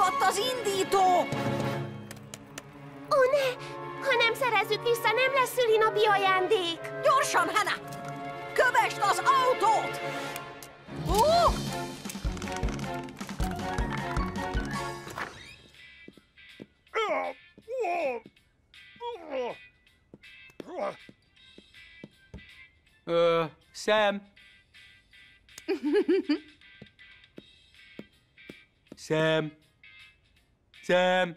Elszakadt az indító! Ó, ne! Ha nem szerezzük vissza, nem lesz szülinapi ajándék! Gyorsan, Hana! Kövesd az autót! Sam. Sam. Sam.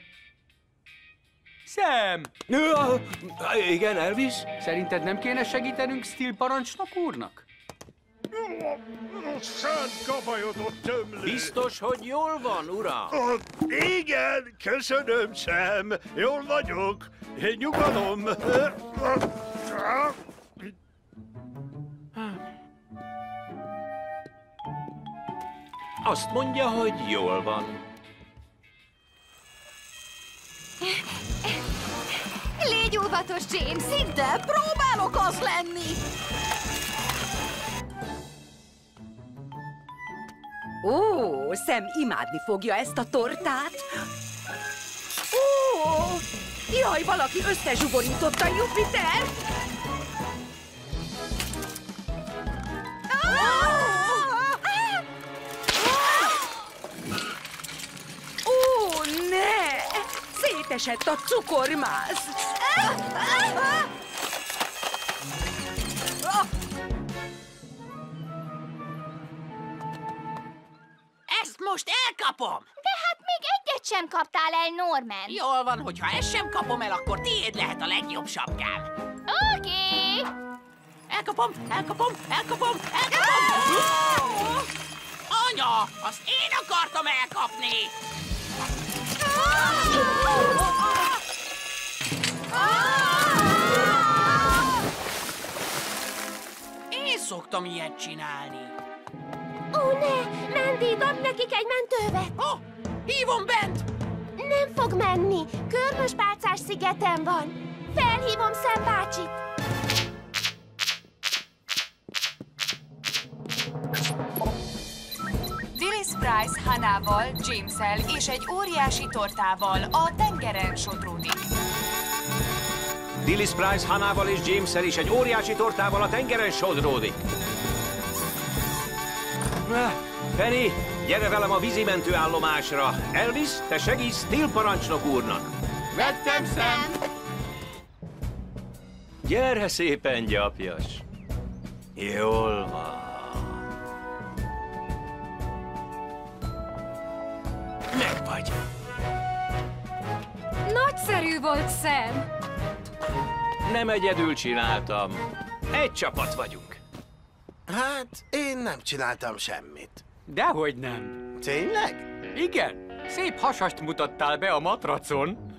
Sam! Igen, Elvis? Szerinted nem kéne segítenünk Steel parancsnok úrnak? Szent kabajodott tömlő! Biztos, hogy jól van, uram? Igen, köszönöm, Sam. Jól vagyok. Nyugalom. Azt mondja, hogy jól van. Légy óvatos, James! Szinte próbálok az lenni! Ó, Sam imádni fogja ezt a tortát. Ó, jaj, valaki összezsugorította Jupiter. Ó, ne! Szétesett a cukormáz. Ezt most elkapom! De hát még egyet sem kaptál el, Norman! Jól van, hogyha ezt sem kapom el, akkor tiéd lehet a legjobb sapkám. Oké! Elkapom, elkapom, elkapom, elkapom! Anya, azt én akartam elkapni! Én szoktam ilyet csinálni. Ó, ne! Mandy, dobj nekik egy mentővet! Hívom bent! Nem fog menni. Körmöspálcás szigeten van. Felhívom Sam bácsit. Dillis Price Hannával, James-el és egy óriási tortával a tengeren sodródik. Dillis Price Hannával és James-el és egy óriási tortával a tengeren sodródik. Penny, gyere velem a vízimentőállomásra. Elvis, te segíts Steel parancsnok úrnak. Vettem, Sam! Gyere szépen, gyapjas. Jól van. Megvagy. Nagyszerű volt, Sam! Nem egyedül csináltam. Egy csapat vagyunk. Hát, én nem csináltam semmit. Dehogy nem. Tényleg? Igen, szép hasast mutattál be a matracon.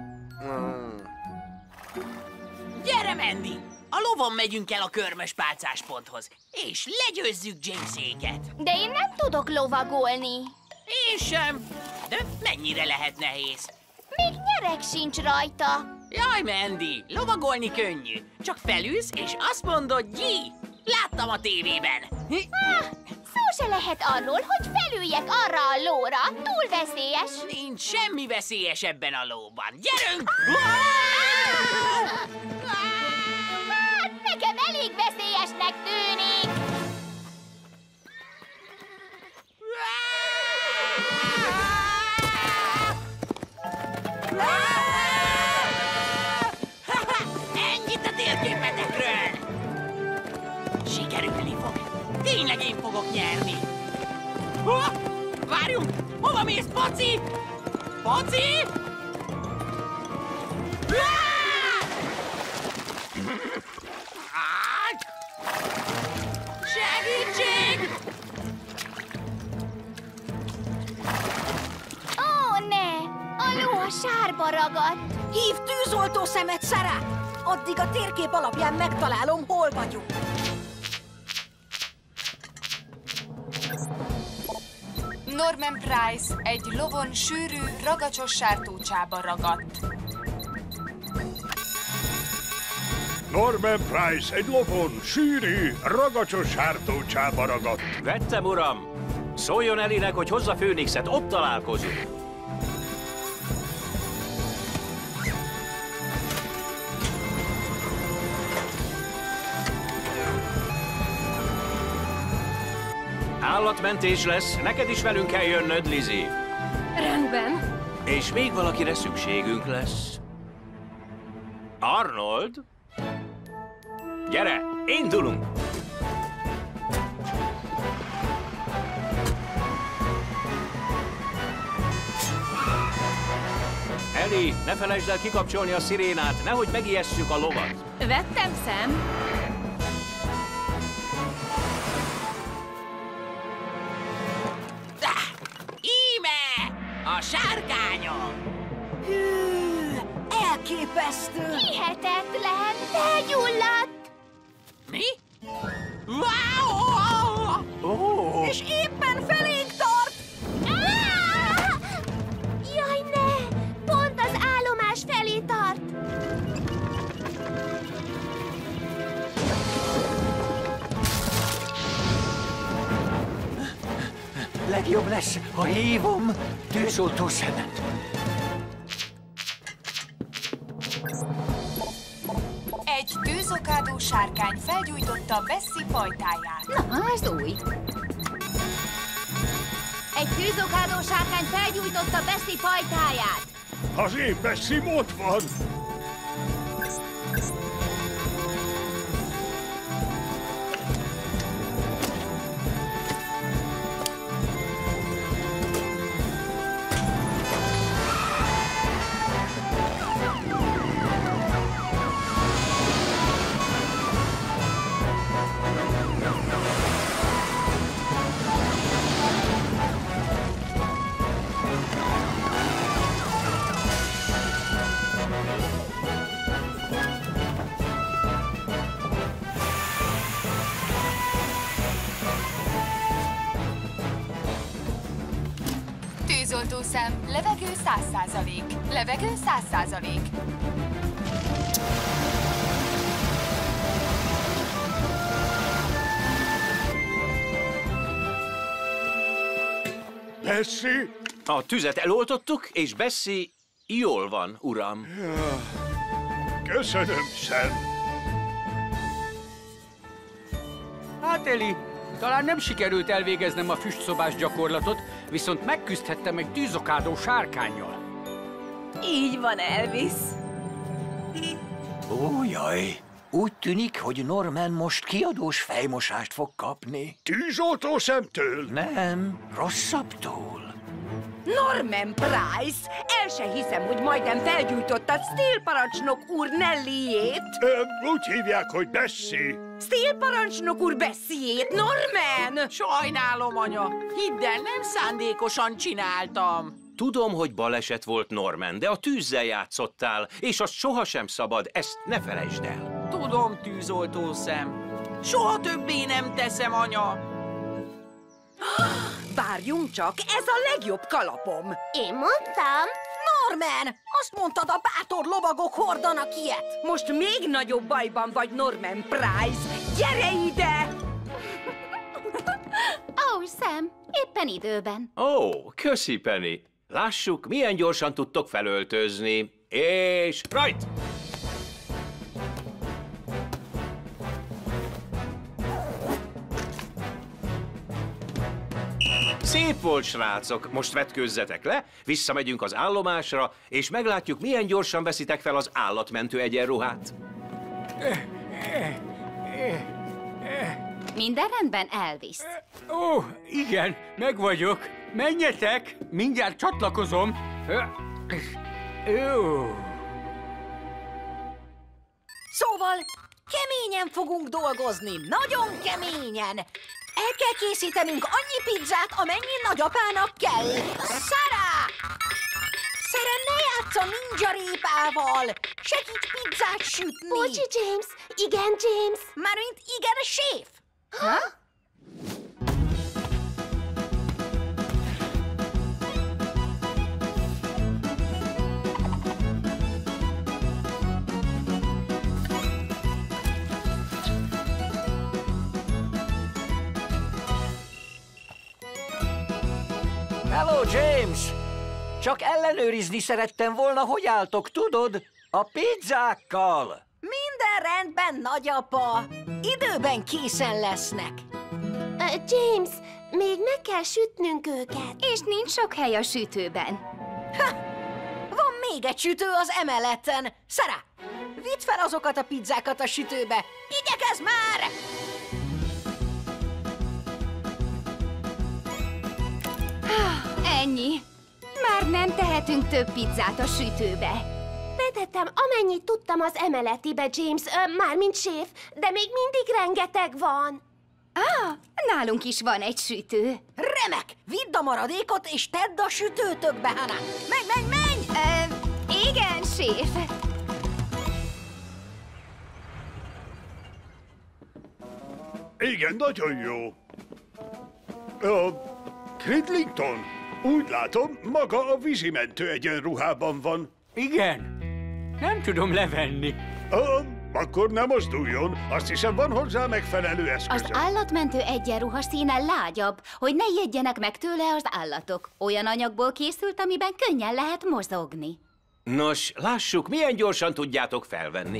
Gyere, Mandy! A lovon megyünk el a körmöspálcás ponthoz, és legyőzzük Jameséket. De én nem tudok lovagolni. Én sem. De mennyire lehet nehéz? Még nyereg sincs rajta. Jaj, Mandy, lovagolni könnyű. Csak felülsz, és azt mondod, G! Láttam a tévében. Szó se lehet arról, hogy felüljek arra a lóra. Túl veszélyes. Nincs semmi veszélyes ebben a lóban. Gyerünk! Hát, nekem elég veszélyesnek tűnik. Ennyit a térképetekről! Sikerülni fog. Tényleg én fogok nyerni. Várjunk! Hova mész, Paci? Paci? Segítség! Ó, ne! A ló a sárba ragadt. Hív tűzoltó szemet, Sarah! Addig a térkép alapján megtalálom, hol vagyunk. Norman Price egy lovon sűrű, ragacsos sártócsába ragadt. Norman Price egy lovon, sűrű, ragacsos sártócsába ragadt. Vettem, uram. Szóljon Elinek, hogy hozza Phoenixet, ott találkozunk. Állatmentés lesz, neked is velünk kell jönnöd, Lizzie. Rendben. És még valakire szükségünk lesz. Arnold? Gyere, indulunk! Ellie, ne felejtsd el kikapcsolni a szirénát, nehogy megijesszük a lovat. Vettem, Sam. Íme! A sárkányok! Hű, elképesztő! Hihetetlen! Felgyulladt! Mi? Wow! Oh. És éppen felénk tart! Jaj, ne! Pont az állomás felé tart! Legjobb lesz, ha hívom tűzoltó szemet. Egy tűzokádó sárkány felgyújtotta Bessie pajtáját. Na, ez új. Egy tűzokádó sárkány felgyújtotta Bessie pajtáját. Az én Bessim ott van! Tűzoltó szem, levegő 100%. Levegő 100%. Bessie? A tüzet eloltottuk, és Bessie jól van, uram. Köszönöm, Sam. Hát, Eli, talán nem sikerült elvégeznem a füstszobás gyakorlatot, viszont megküzdhettem egy tűzokádó sárkánnyal. Így van, Elvis. Ó, jaj! Úgy tűnik, hogy Norman most kiadós fejmosást fog kapni. Tűzoltó szemtől? Nem, rosszabbtól. Norman Price! El se hiszem, hogy majdnem felgyújtottad Steel parancsnok úr Nellyjét. Úgy hívják, hogy Bessie. Steel parancsnok úr Bessie-jét, Norman! Sajnálom, anya. Hidd el, nem szándékosan csináltam. Tudom, hogy baleset volt, Norman, de a tűzzel játszottál, és azt sohasem szabad, ezt ne felejtsd el. Tudom, tűzoltó szem. Soha többé nem teszem, anya. Várjunk csak, ez a legjobb kalapom. Én mondtam. Norman, azt mondtad, a bátor lovagok hordanak ilyet. Most még nagyobb bajban vagy, Norman Price. Gyere ide! Ó, Sam, éppen időben. Ó, köszi, Penny. Lássuk, milyen gyorsan tudtok felöltözni. És right! Szép volt, srácok. Most vetkőzzetek le, visszamegyünk az állomásra, és meglátjuk, milyen gyorsan veszitek fel az állatmentő egyenruhát. Minden rendben, Elvis? Ó, igen, meg vagyok. Menjetek, mindjárt csatlakozom. Jó. Szóval keményen fogunk dolgozni, nagyon keményen. El kell készítenünk annyi pizzát, amennyi nagyapának kell. Sarah! Sarah, ne játsz a ninja répával! Segíts pizzát sütni! Bocsi, James! Igen, James! Mármint igen, a séf! Ha? Hello, James! Csak ellenőrizni szerettem volna, hogy álltok, tudod? A pizzákkal! Minden rendben, nagyapa! Időben készen lesznek. James, még meg kell sütnünk őket. És nincs sok hely a sütőben. Van még egy sütő az emeleten. Sarah, vidd fel azokat a pizzákat a sütőbe. Igyekezz már! Ennyi. Már nem tehetünk több pizzát a sütőbe. Betettem, amennyit tudtam az emeletibe, James, mármint séf, de még mindig rengeteg van. Nálunk is van egy sütő. Remek! Vidd a maradékot, és tedd a sütőtökbe, Hannah! Menj! Igen, séf. Igen, nagyon jó. Cridlington, úgy látom, maga a vízimentő egyenruhában van. Igen, nem tudom levenni. Akkor nem mozduljon. Azt hiszem, van hozzá megfelelő eszköz. Az állatmentő egyenruha színe lágyabb, hogy ne ijedjenek meg tőle az állatok. Olyan anyagból készült, amiben könnyen lehet mozogni. Nos, lássuk, milyen gyorsan tudjátok felvenni.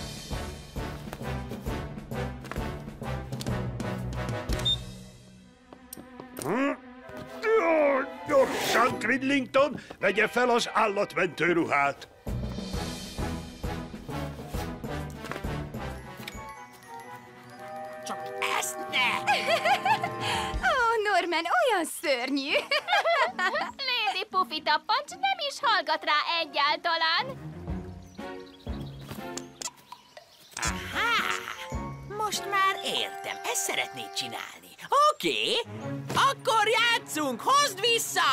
Gyorsan, Cridlington, vegye fel az állatmentő ruhát. Csak ezt ne! Norman olyan szörnyű. Lady Puffy tappancs nem is hallgat rá egyáltalán. Most már értem, ezt szeretnéd csinálni. Oké, akkor játszunk, hozd vissza!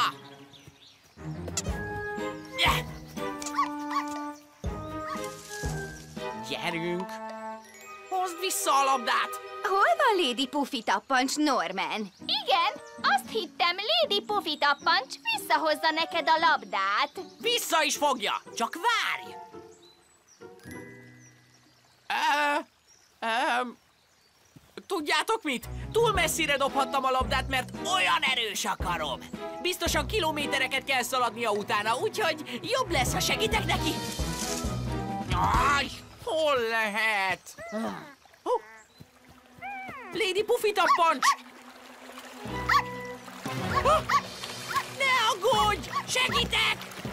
Gyerünk, hozd vissza a labdát! Hol van Lady Puffy tappancs, Norman? Igen, azt hittem, Lady Puffy tappancs visszahozza neked a labdát. Vissza is fogja, csak várj! Tudjátok mit? Túl messzire dobhattam a labdát, mert olyan erős a karom. Biztosan kilométereket kell szaladnia utána, úgyhogy jobb lesz, ha segítek neki. Aj, hol lehet? Lady Puffy tappancs! Ne aggódj! Segítek!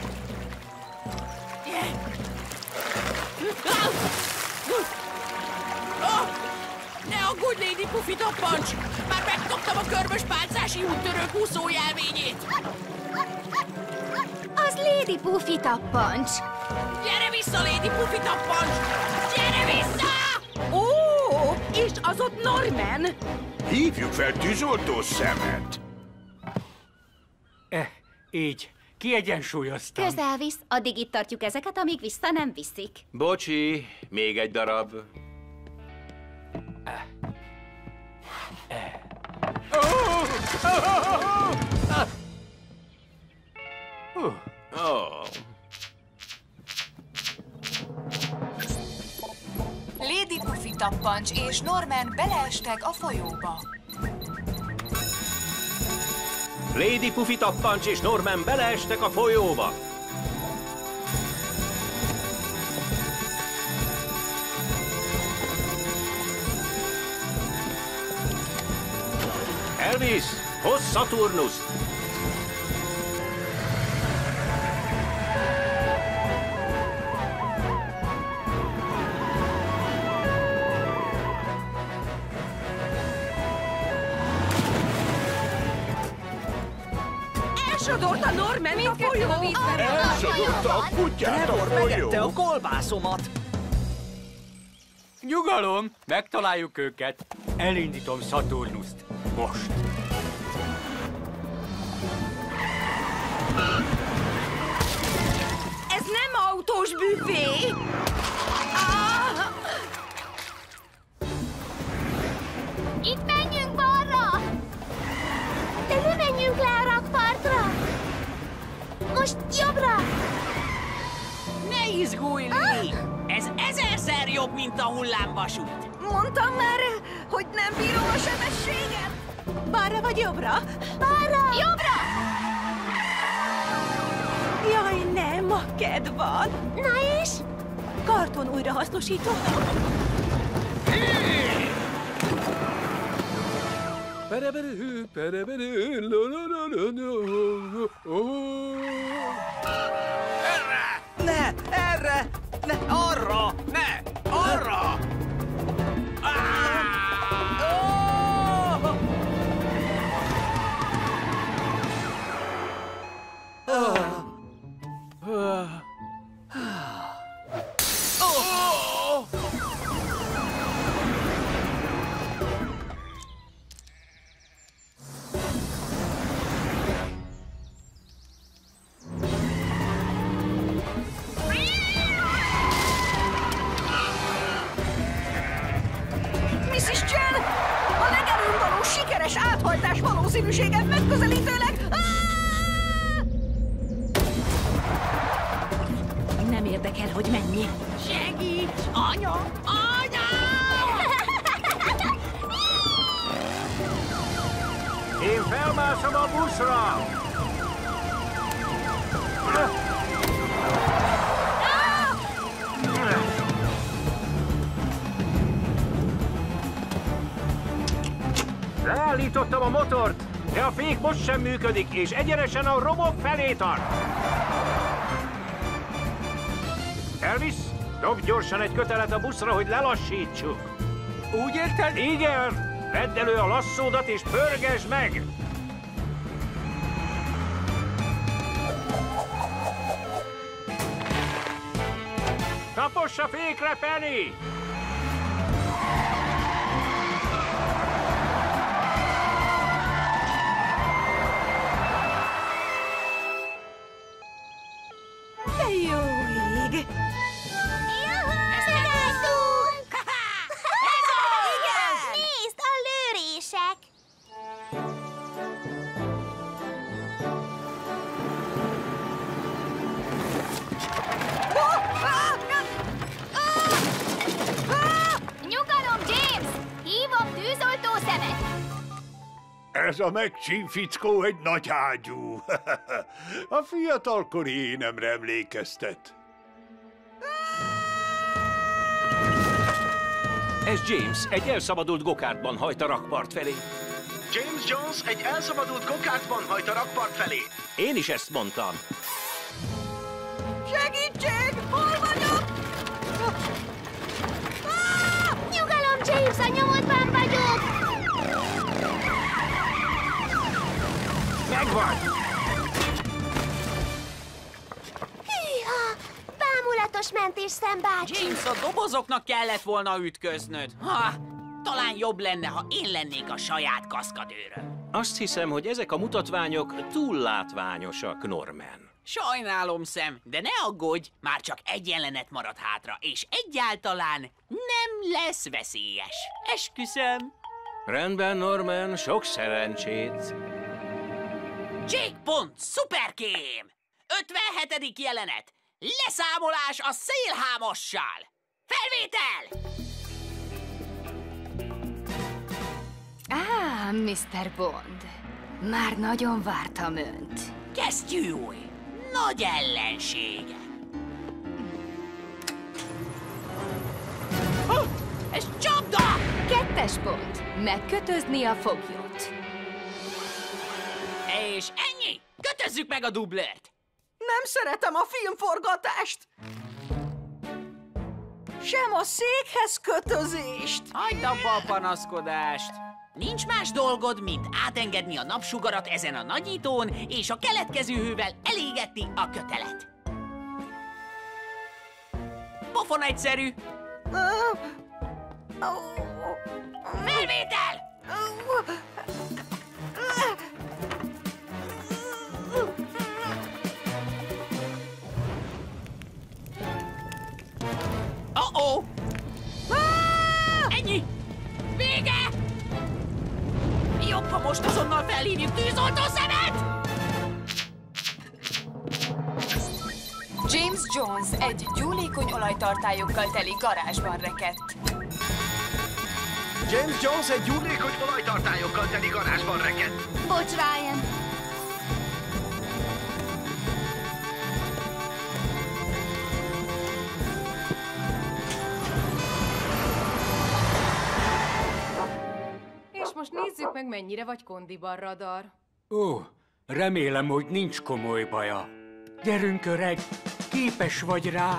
Ne aggódj, Lady Puffy tappancs! Már megkaptam a körmös pálcási úttörők úszójelvényét! Az Lady Puffy tappancs! Gyere vissza, Lady Puffy tappancs! Gyere vissza! És az ott Norman? Hívjuk fel tűzoltó szemet. Így, kiegyensúlyoztam. Közel visz, addig itt tartjuk ezeket, amíg vissza nem viszik. Bocsi, még egy darab. Lady Puffy tappancs és Norman beleestek a folyóba. Lady Puffy tappancs és Norman beleestek a folyóba. Elvis, hozz Saturnust! Elsodorta Norman a folyó! Elsodorta a kutyát a folyó! a kolbászomat! Nyugalom, megtaláljuk őket. Elindítom Saturnust. Most. Ez nem autós büfé! Itt menjünk balra! De ne menjünk le a rakpartra! Most jobbra! Ne izgulj, Lily! Ez 1000-szer jobb, mint a hullámvasút. Mondtam már, hogy nem bírom a sebességet. Balra vagy jobbra? Balra! Jobbra! Jaj, nem, a kedv van. Na és? Karton újrahasznosító. Ne! Erre! Ne! Arra! Ne! Arra! Mrs. Chen! A legelőn való sikeres áthajtás valószínűsége megközelítőleg... Nem érdekel, hogy mennyi. Segíts! Anya! Anya! Én felmászom a buszra! Leállítottam a motort, de a fék most sem működik, és egyenesen a romok felé tart. Elvis, dobd gyorsan egy kötelet a buszra, hogy lelassítsuk. Úgy érted? Igen! Vedd elő a lasszódat és pörgesd meg! Taposs a fékre, Penny! De jó ég! Nézd, a lőrések! Nyugalom, James! Hívom tűzoltó szemet! Ez a McChin fickó egy nagy ágyú. A fiatalkori énemre emlékeztet. Ez James, egy elszabadult gokártban hajt a rakpart felé. James Jones egy elszabadult gokártban hajt a rakpart felé. Én is ezt mondtam. Segítség! Hol vagyok? Nyugalom, James, a nyomodban vagyok! Megvan! Hűha! Bámulatos mentés, szembácsi! James, a dobozoknak kellett volna ütköznöd. Talán jobb lenne, ha én lennék a saját kaszkadőröm. Azt hiszem, hogy ezek a mutatványok túl látványosak, Norman. Sajnálom, Sam, de ne aggódj, már csak egy jelenet marad hátra, és egyáltalán nem lesz veszélyes. Esküszöm. Rendben, Norman, sok szerencsét. Jake Pont, szuperkém! 57. jelenet. Leszámolás a szélhámossal. Felvétel! Mr. Bond. Már nagyon vártam önt. Kesztyűúj, nagy ellensége. Ez csapda! 2. pont. Megkötözni a foglyot. És ennyi! Kötözzük meg a dublert! Nem szeretem a filmforgatást! Sem a székhez kötözést! Hagyd abba a panaszkodást! Nincs más dolgod, mint átengedni a napsugarat ezen a nagyítón, és a keletkező hővel elégetni a kötelet. Pofon egyszerű! Felvétel! Oh-oh! Ennyi! Vége! Jobb, ha most azonnal felhívjuk tűzoltó szemet! James Jones egy gyúlékony olajtartályokkal teli garázsban rekedt. James Jones egy gyúlékony olajtartályokkal teli garázsban rekedt. Bocs, Ryan. És most nézzük meg, mennyire vagy kondiban, Radar. Ó, remélem, hogy nincs komoly baja. Gyerünk, öreg, képes vagy rá.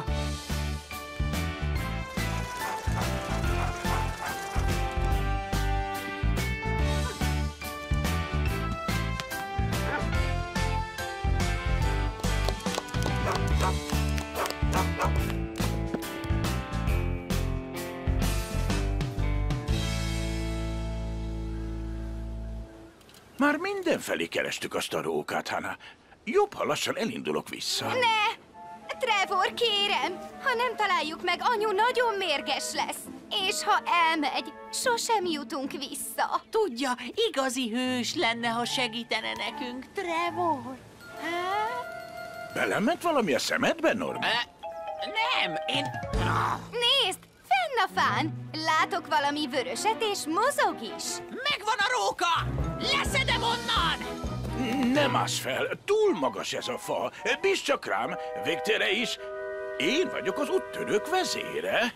Már mindenfelé kerestük azt a rókát, Hana. Jobb, ha lassan elindulok vissza. Ne! Trevor, kérem! Ha nem találjuk meg, anyu nagyon mérges lesz. És ha elmegy, sosem jutunk vissza. Tudja, igazi hős lenne, ha segítene nekünk, Trevor. Belement valami a szemedbe, Norman? Nem, én... Nézd! Fenn a fán! Látok valami vöröset, és mozog is. Megvan a róka! Leszedem onnan! Nem állsz fel, túl magas ez a fa. Bízz csak rám, végtére is. Én vagyok az úttörők vezére.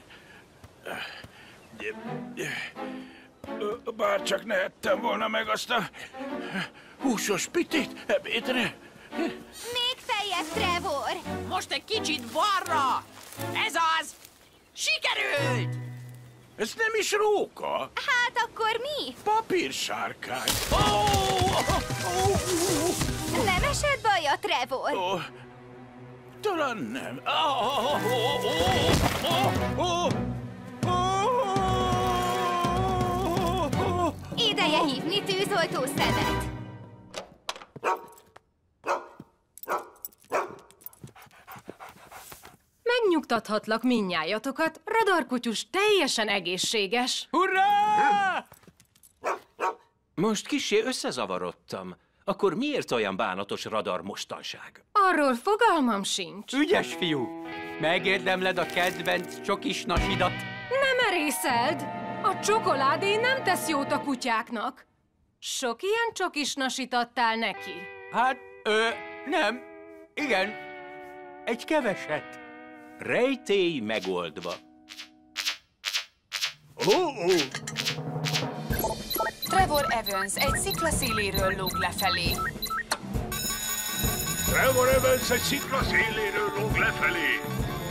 Bár csak ne ettem volna meg azt a húsos pitét ebédre. Még feljebb, Trevor! Most egy kicsit balra! Ez az! Sikerült! Ez nem is róka. Hát akkor mi? Papírsárkány. Nem esett baja, Trevor? Talán nem. Ideje hívni tűzoltó szemet. Megnyugtathatlak mindnyájatokat, Radarkutyus teljesen egészséges. Hurrá! Most kissé összezavarodtam. Akkor miért olyan bánatos Radar mostanság? Arról fogalmam sincs. Ügyes fiú! Megérdemled a kedvenc csokisnasidat. Nem erészeld! A csokoládé nem tesz jót a kutyáknak. Sok ilyen csokisnasit adtál neki? Hát, nem. Igen. Egy keveset. Rejtély megoldva. Trevor Evans egy sziklaszéléről lóg lefelé. Trevor Evans egy sziklaszéléről lóg lefelé.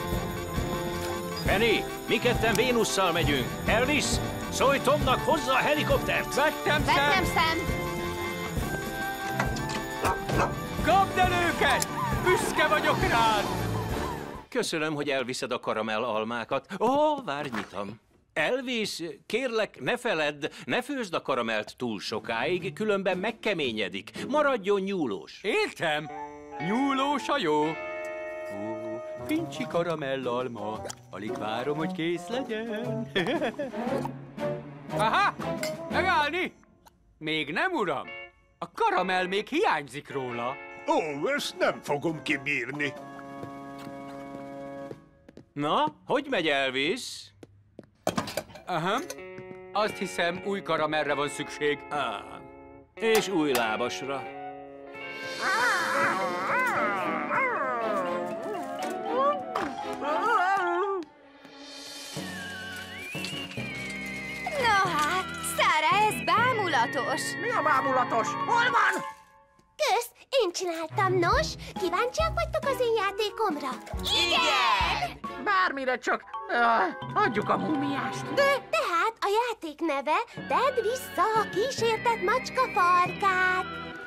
Penny, mi ketten Vénusszal megyünk. Elvis, szólj Tomnak, hozza a helikoptert. Vettem szem! Kapd el őket! Büszke vagyok rád! Köszönöm, hogy elviszed a karamell almákat. Várj, nyitom. Elvis, kérlek, ne feledd, ne főzd a karamelt túl sokáig, különben megkeményedik. Maradjon nyúlós. Értem. Nyúlós a jó. Pincsi karamellalma. Alig várom, hogy kész legyen. Aha! Megállni! Még nem, uram. A karamell még hiányzik róla. Ezt nem fogom kibírni. Na, hogy megy, Elvis? Aha. Azt hiszem, új karamellre van szükség. És új lábasra. Na hát, Szára, ez bámulatos. Mi a bámulatos? Hol van? Kösz, én csináltam, nos? Kíváncsiak vagytok az én játékomra? Igen! Bármire csak... adjuk a múmiást. Tehát a játék neve Tedd vissza a kísértett macska farkát.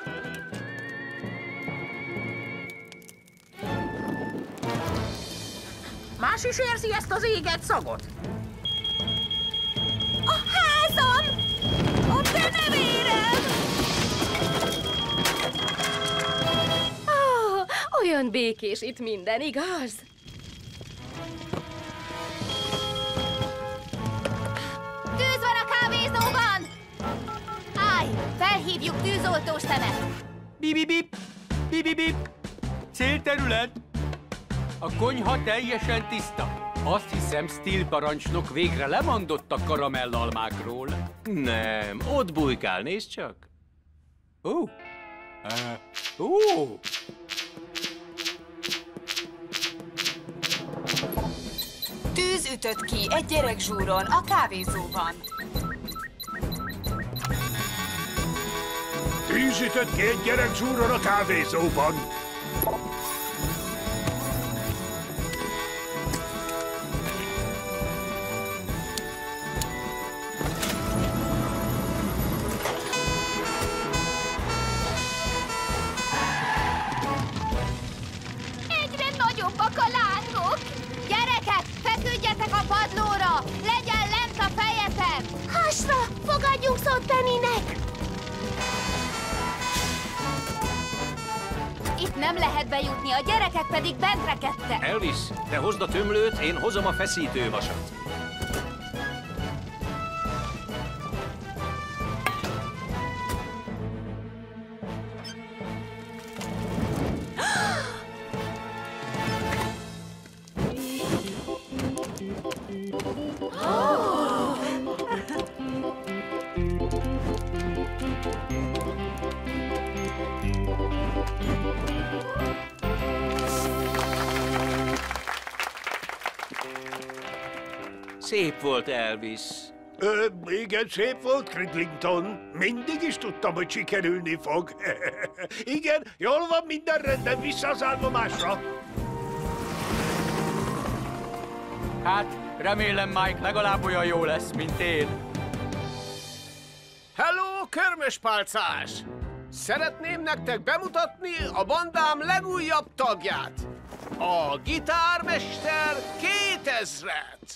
Más is érzi ezt az éget szagot? A házam! A denevérem! Olyan békés itt minden, igaz? Tűz van a kávézóban! Állj, felhívjuk tűzoltó szemet! Bip-bip-bip! Bip-bip-bip! Célterület! A konyha teljesen tiszta. Azt hiszem, Steel parancsnok végre lemondott a karamellalmákról. Nem, ott bujkál, nézd csak. Tűz ütött ki egy gyerekzsúron a kávézóban. Ízített ki egy gyerek zsúrral a kávézóban. Egyre nagyobbak a lángok! Gyerekek, feküdjetek a padlóra! Legyen lent a fejetek! Hasra! Fogadjunk szót Pennynek! Itt nem lehet bejutni, a gyerekek pedig bent rekedtek. Elvis, te hozd a tömlőt, én hozom a feszítővasat. Szép volt, Elvis. Igen, szép volt, Cridlington. Mindig is tudtam, hogy sikerülni fog. Igen, jól van, minden rendben, vissza az állomásra. Hát, remélem Mike legalább olyan jó lesz, mint én. Hello, körmöspálcás! Szeretném nektek bemutatni a bandám legújabb tagját. A Gitármester 2000-et!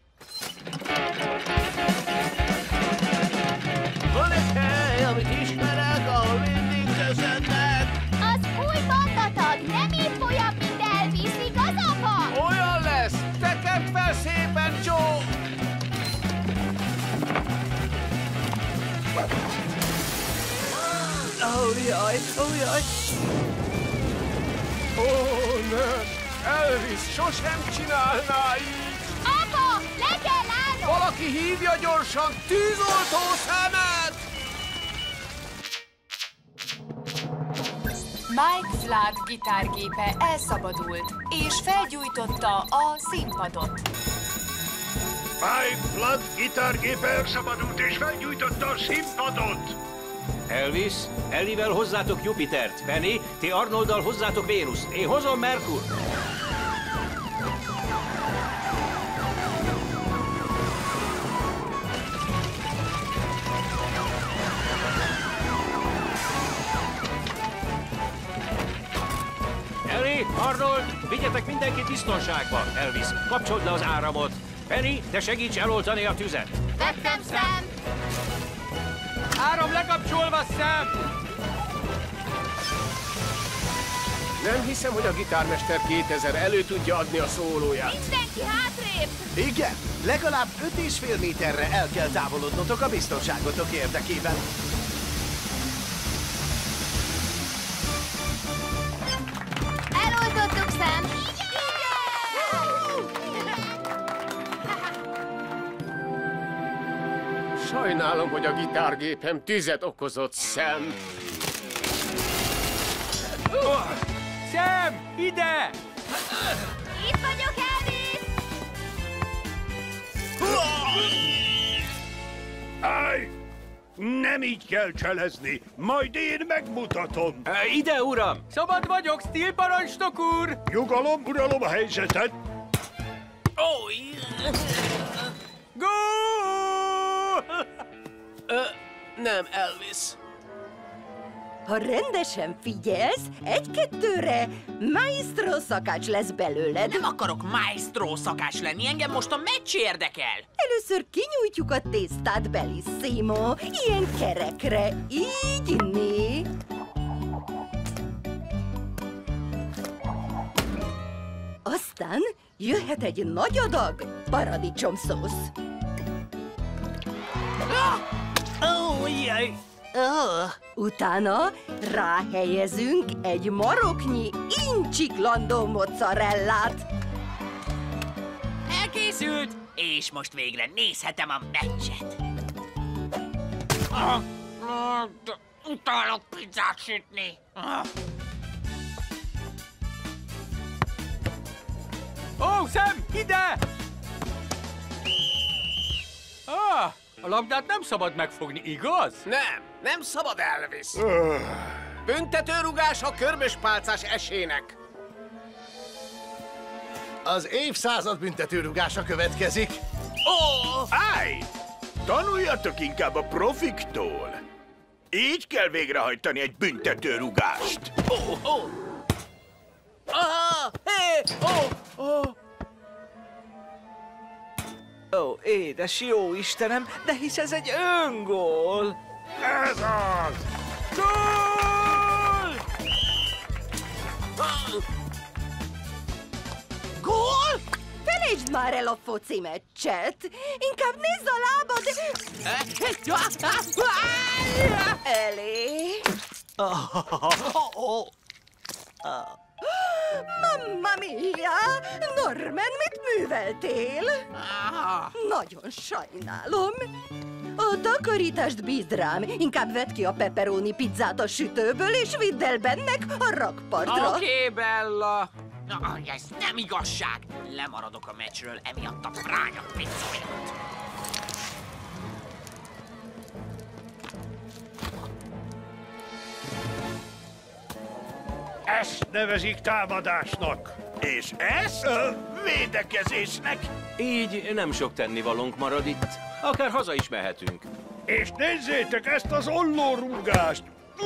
Van egy hely, amit ismerek, ahol mindig köszönnek. Az új bandatag nem épp olyan, mint Elvis, igaz, apa? Olyan lesz! Tekerd fel szépen, Joe! Jaj! Ó, nem! Elvis sosem csinálná így! Apa, le kell állnod! Valaki hívja gyorsan tűzoltó szemet! Mike Flood gitárgépe elszabadult, és felgyújtotta a színpadot. Mike Flood gitárgépe elszabadult és felgyújtotta a színpadot. Elvis, Ellivel hozzátok Jupitert. Penny, ti Arnolddal hozzátok Vénuszt. Én hozom Merkur. Ellie, Arnold, vigyetek mindenkit biztonságba. Elvis, kapcsold le az áramot. Penny, te segíts eloltani a tüzet. Vettem, Sam! Áram lekapcsolva, Sam! Nem hiszem, hogy a Gitármester 2000 elő tudja adni a szólóját. Mindenki hátrébb! Igen, legalább 5,5 méterre el kell távolodnotok a biztonságotok érdekében. Eloltottuk, Sam! Sajnálom, hogy a gitárgépem tüzet okozott, Sam. Sam, ide! Itt vagyok, Elvis! Állj! Nem így kell cselezni, majd én megmutatom. Ide, uram! Szabad vagyok, Steel parancsnok úr! Nyugalom, uralom a helyzetet. Gól! Nem, Elvis. Ha rendesen figyelsz, 1-2-re maestro szakács lesz belőled. Nem akarok maestro szakács lenni, engem most a meccs érdekel. Először kinyújtjuk a tésztát, Bellissimo, ilyen kerekre, így né. Aztán jöhet egy nagy adag paradicsomszósz. Utána ráhelyezünk egy maroknyi incsiklandó mozzarellát. Elkészült, és most végre nézhetem a meccset. Utálok pizzát sütni. Ó, Sam, ide! A labdát nem szabad megfogni, igaz? Nem szabad, Elvis. Büntetőrugás a körmös pálcás esének. Az évszázad büntetőrugása következik. Állj! Tanuljatok inkább a profiktól. Így kell végrehajtani egy büntetőrugást. Ó, édes jó Istenem, de hisz ez egy öngól! Ez az! Gól! Gól? Felejtsd már el a foci meccset! Inkább nézz a lábad! Elé! Mamma mia! Norman, mit műveltél? Nagyon sajnálom. A takarítást bízd rám. Inkább vedd ki a pepperoni pizzát a sütőből, és vidd el bennek a rakpartra. Oké, Bella. Ez nem igazság. Lemaradok a meccsről emiatt a fránya pizzolyat. Ezt nevezik támadásnak. És ezt védekezésnek. Így nem sok tennivalónk marad itt. Akár haza is mehetünk. És nézzétek ezt az ollórúgást!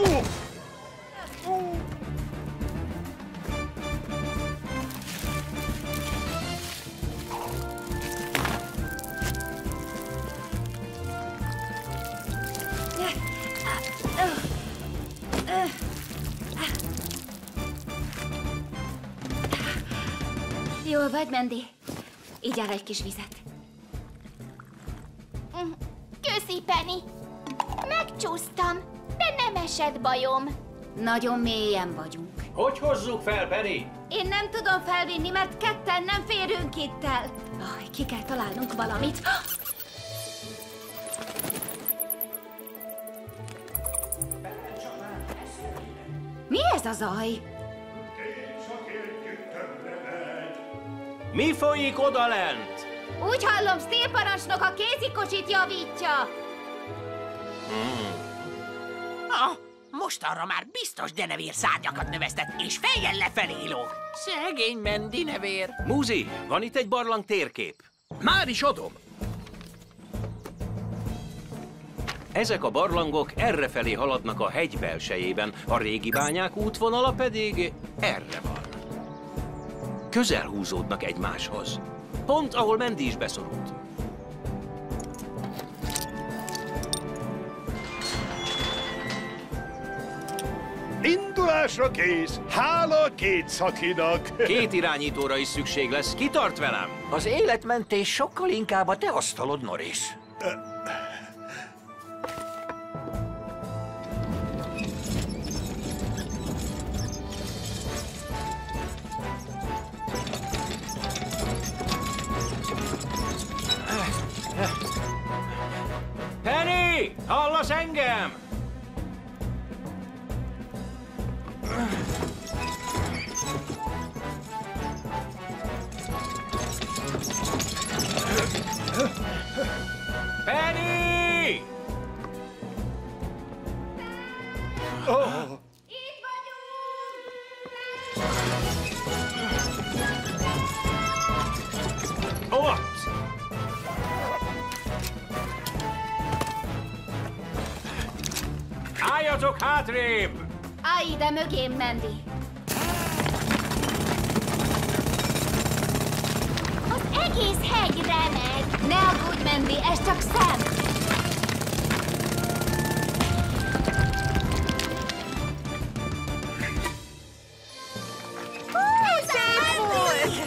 Jól vagy, Mandy? Így áll egy kis vizet. Köszi, Penny. Megcsúsztam, de nem esett bajom. Nagyon mélyen vagyunk. Hogy hozzuk fel, Penny? Én nem tudom felvinni, mert ketten nem férünk itt el. Ki kell találnunk valamit. Mi ez a zaj? Mi folyik odalent? Úgy hallom, Steel parancsnok a kézikocsit javítja. Mostanra már biztos denevér szárnyakat növesztett, és fejjel lefelé lóg. Szegény Mandy nevér. Muzi, van itt egy barlang térkép. Már is adom. Ezek a barlangok errefelé haladnak a hegy belsejében, a régi bányák útvonala pedig erre van. Közel húzódnak egymáshoz. Pont, ahol Mandy is beszorult. Indulásra kész! Hála a két szakinak! Két irányítóra is szükség lesz. Ki tart velem? Az életmentés sokkal inkább a te asztalod, Norris. Penny! Hallasz engem? Penny! Oh. Ott! Álljatok hátrébb! Állj ide mögém, Mandy. Az egész hegy remeg. Ne aggódj, Mandy, ez csak szem. Szép volt!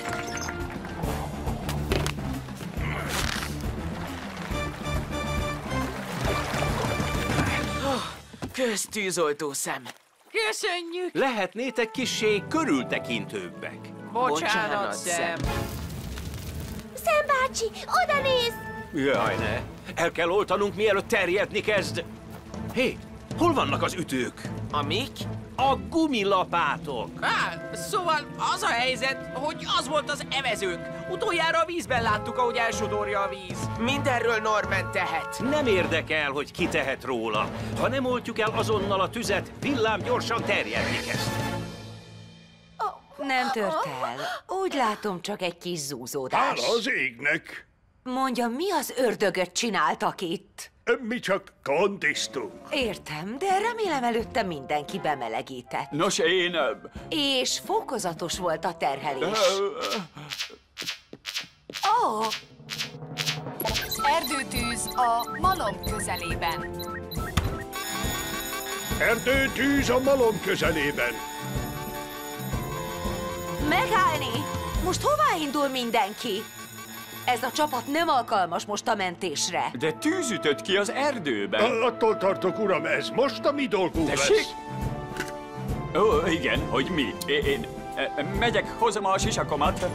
Köztűzoltó szem. Köszönjük! Lehetnétek kissé körültekintőbbek. Bocsánat, szem. Sam bácsi, oda nézz! Jaj, ne! El kell oltanunk, mielőtt terjedni kezd. Hé, Hol vannak az ütők? A mik? A gumilapátok. Szóval az a helyzet, hogy az volt az evezőnk. Utoljára a vízben láttuk, ahogy elsodorja a víz. Mindenről Norman tehet. Nem érdekel, hogy ki tehet róla. Ha nem oltjuk el azonnal a tüzet, villám gyorsan terjedni kezd. Nem tört el. Úgy látom, csak egy kis zúzódás. Hála az égnek. Mondja, mi az ördögöt csináltak itt? Mi csak kondiztunk. Értem, de remélem előtte mindenki bemelegített. Nos, én... És fokozatos volt a terhelés. Ó! Erdőtűz a malom közelében. Erdőtűz a malom közelében. Megállni! Most hová indul mindenki? Ez a csapat nem alkalmas most a mentésre. De tűz ütött ki az erdőben. Attól tartok, uram, ez most a mi dolgunk Tessék? lesz. Ó, igen, hogy mi? Én megyek, hozom a sisakomat.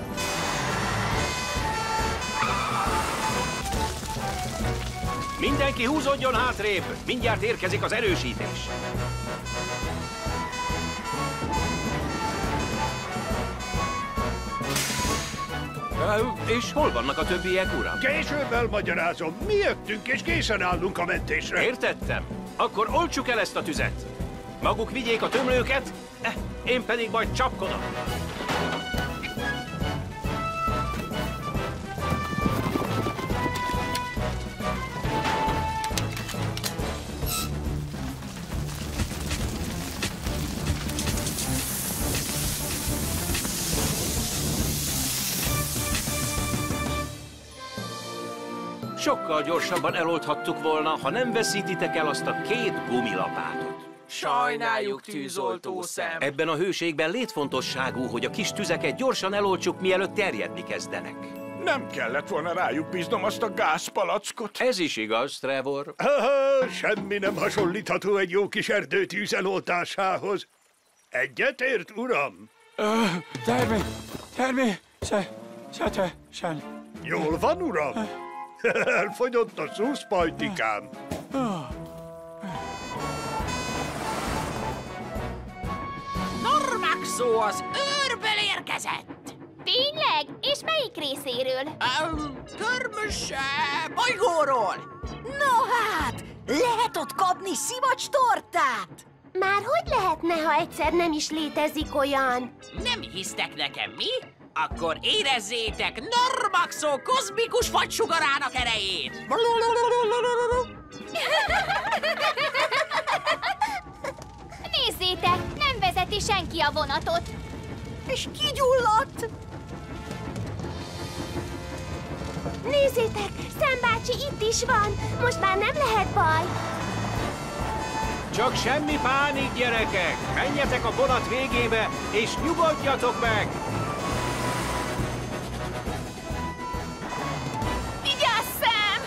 Mindenki húzódjon hátrébb! Mindjárt érkezik az erősítés. És hol vannak a többiek, uram? Később elmagyarázom. Mi jöttünk és készen állunk a mentésre. Értettem. Akkor oltsuk el ezt a tüzet. Maguk vigyék a tömlőket, én pedig majd csapkodom. Sokkal gyorsabban eloldhattuk volna, ha nem veszítitek el azt a 2 gumilapátot. Sajnáljuk, tűzoltó szem. Ebben a hőségben létfontosságú, hogy a kis tüzeket gyorsan eloltsuk, mielőtt terjedni kezdenek. Nem kellett volna rájuk bíznom azt a gázpalackot. Ez is igaz, Trevor. Semmi nem hasonlítható egy jó kis erdőtűz eloltásához. Egyetért, uram? Természetesen. Jól van, uram? Elfogyott a szuszpajtikám. Normaxo az őrből érkezett. Tényleg? És melyik részéről? Körmös bolygóról. No hát, lehet ott kapni szivacs tortát? Már hogy lehetne, ha egyszer nem is létezik olyan? Nem hisztek nekem, mi? Akkor érezzétek Normaxo kozmikus fagysugarának erejét! Nézzétek, nem vezeti senki a vonatot. És kigyulladt! Nézzétek, Sam bácsi itt is van. Most már nem lehet baj. Csak semmi pánik, gyerekek! Menjetek a vonat végébe, és nyugodjatok meg! Vigyázz, Sam!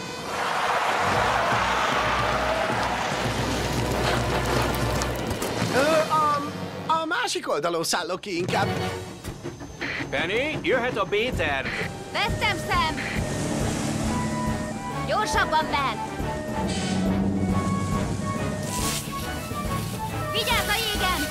A másik oldalon szállok ki inkább. Penny, jöhet a B-terv. Vettem, Sam! Gyorsabban, Ben! Vigyázz a jégen!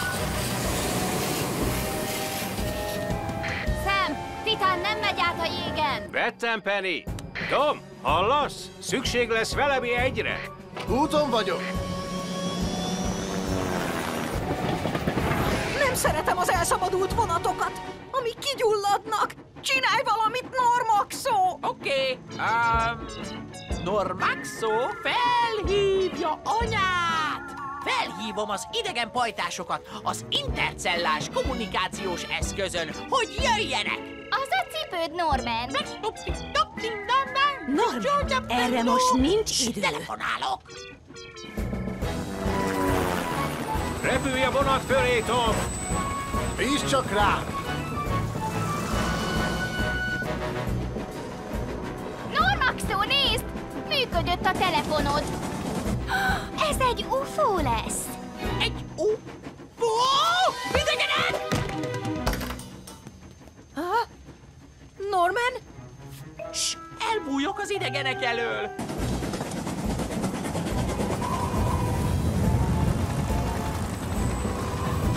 Sam, Titán nem megy át a jégen! Vettem, Penny. Tom, hallasz? Szükség lesz velemi egyre. Úton vagyok. Nem szeretem az elszabadult vonatokat, amik kigyulladnak. Csinálj valamit, Normaxo! Oké. Normaxo felhívja anyát! Felhívom az idegen pajtásokat az intercellás kommunikációs eszközön, hogy jöjjenek! Az a cipőd, Norman! Norman, erre most nincs idő. Telefonálok! Repülj a vonat fölé, Tom! Bízz csak rá! Normaxo, nézd! Működött a telefonod. Ez egy UFO lesz. Egy UFO? Idegenek! Norman? Ssss, elbújok az idegenek elől.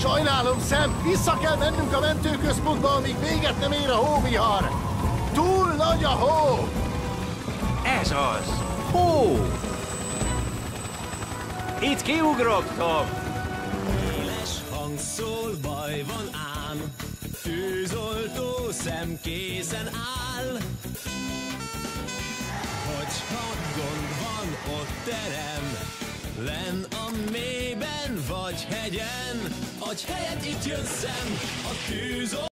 Sajnálom, Sam, vissza kell mennünk a mentőközpontba, amíg véget nem ér a hóvihar. Túl nagy a hó! Ez az! Hó! Itt kiugrok, Tom! Éles hang szól, baj van ám, tűzoltó szem készen áll. Hogyha gond van, ott terem, lenn a mélyben vagy hegyen, adj helyet, itt jön szem, a tűzoltó.